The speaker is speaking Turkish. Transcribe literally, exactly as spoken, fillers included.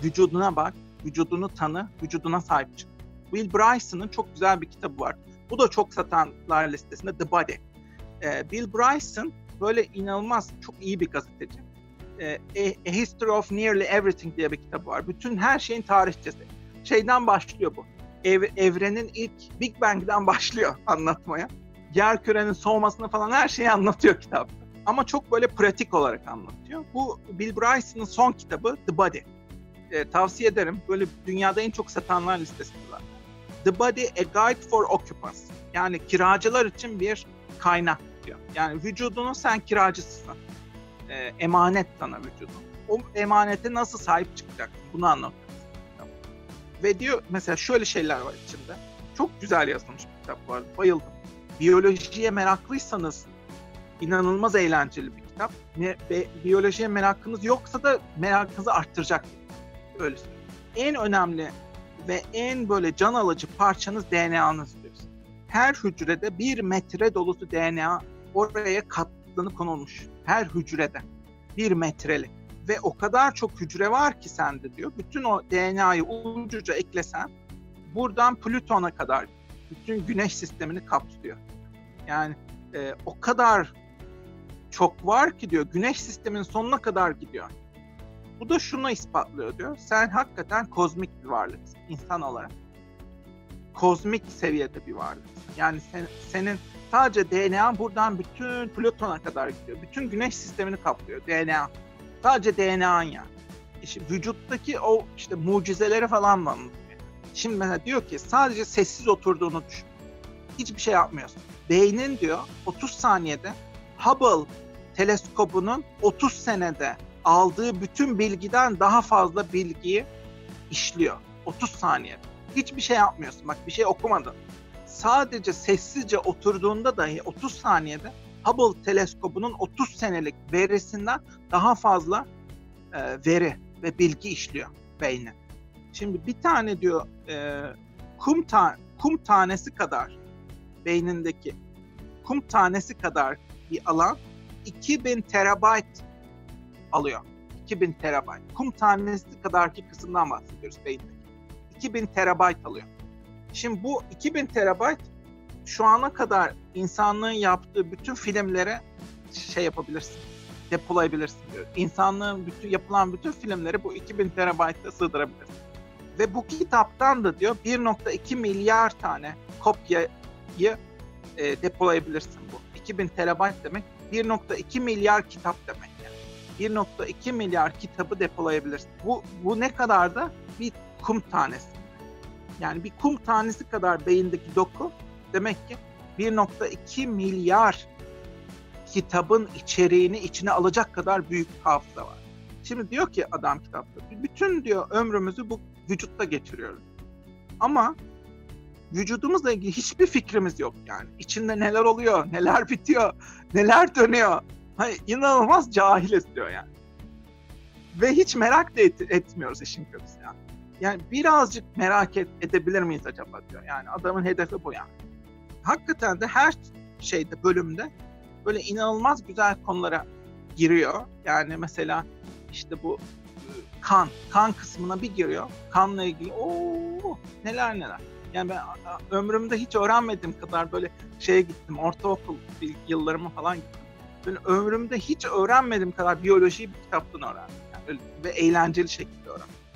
vücuduna bak, vücudunu tanı, vücuduna sahip çık. Will Bryson'ın çok güzel bir kitabı var. Bu da çok satanlar listesinde, The Body. Ee, Bill Bryson böyle inanılmaz, çok iyi bir gazeteci. Ee, A History of Nearly Everything diye bir kitabı var. Bütün her şeyin tarihçesi. Şeyden başlıyor bu. Ev, evrenin ilk Big Bang'den başlıyor anlatmaya. Yerkürenin soğumasını falan her şeyi anlatıyor kitap. Ama çok böyle pratik olarak anlatıyor. Bu Bill Bryson'ın son kitabı The Body. Ee, tavsiye ederim. Böyle dünyada en çok satanlar listesinde var. The Body, A Guide for Occupants. Yani kiracılar için bir kaynak diyor. Yani vücudunun sen kiracısısın. Ee, emanet sana vücudun. O emanete nasıl sahip çıkacaksın? Bunu anlatıyor. Ve diyor mesela şöyle şeyler var içinde. Çok güzel yazılmış bir kitap var. Bayıldım. Biyolojiye meraklıysanız inanılmaz eğlenceli bir kitap. Ve biyolojiye merakınız yoksa da merakınızı arttıracak. Öyle söyleyeyim. En önemli ve en böyle can alıcı parçanız D N A'nız diyoruz. Her hücrede bir metre dolusu D N A oraya katlanıp konulmuş. Her hücrede bir metrelik. Ve o kadar çok hücre var ki sende diyor. Bütün o D N A'yı ucuca eklesen buradan Plüton'a kadar bütün güneş sistemini kapsıyor. Yani e, o kadar çok var ki diyor, güneş sisteminin sonuna kadar gidiyor. Bu da şunu ispatlıyor diyor. Sen hakikaten kozmik bir varlıksın insan olarak. Kozmik seviyede bir varlıksın. Yani sen, senin sadece D N A buradan bütün Plüton'a kadar gidiyor. Bütün güneş sistemini kaplıyor D N A. Sadece D N A'nın yani. İşte vücuttaki o işte mucizeleri falan da anlatıyor. Şimdi mesela diyor ki sadece sessiz oturduğunu düşün. Hiçbir şey yapmıyorsun. Beynin diyor otuz saniyede Hubble teleskobunun otuz senede aldığı bütün bilgiden daha fazla bilgiyi işliyor. otuz saniyede. Hiçbir şey yapmıyorsun. Bak bir şey okumadın. Sadece sessizce oturduğunda dahi otuz saniyede Hubble teleskobunun otuz senelik verisinden daha fazla e, veri ve bilgi işliyor beynin. Şimdi bir tane diyor e, kum, ta- kum tanesi kadar beynindeki kum tanesi kadar bir alan iki bin terabayt alıyor. iki bin terabayt. Kum tanesi kadarki kısımdan bahsediyoruz beyindeki. iki bin terabayt alıyor. Şimdi bu iki bin terabayt şu ana kadar insanlığın yaptığı bütün filmlere şey yapabilirsin, depolayabilirsin diyor. İnsanlığın bütün yapılan bütün filmleri bu iki bin terabayta sığdırabilirsin. Ve bu kitaptan da diyor bir nokta iki milyar tane kopyayı e, depolayabilirsin bu. iki bin terabayt demek bir nokta iki milyar kitap demek yani. bir nokta iki milyar kitabı depolayabilirsin. Bu bu ne kadar da bir kum tanesi. Yani bir kum tanesi kadar beyindeki doku demek ki bir nokta iki milyar kitabın içeriğini içine alacak kadar büyük bir hafıza var. Şimdi diyor ki adam kitapta, bütün diyor ömrümüzü bu vücutta geçiriyoruz. Ama vücudumuzla ilgili hiçbir fikrimiz yok yani. İçinde neler oluyor, neler bitiyor, neler dönüyor. Hani inanılmaz cahiliz diyor yani. Ve hiç merak da et- etmiyoruz işin kötüsü yani. Yani birazcık merak et- edebilir miyiz acaba diyor. Yani adamın hedefi bu yani. Hakikaten de her şeyde, bölümde böyle inanılmaz güzel konulara giriyor. Yani mesela işte bu kan, kan kısmına bir giriyor. Kanla ilgili ooo neler neler. Yani ben ömrümde hiç öğrenmediğim kadar böyle şeye gittim, ortaokul yıllarıma falan gittim. Böyle ömrümde hiç öğrenmediğim kadar biyolojiyi bir kitaptan öğrendim. Yani ve eğlenceli şekilde öğrendim.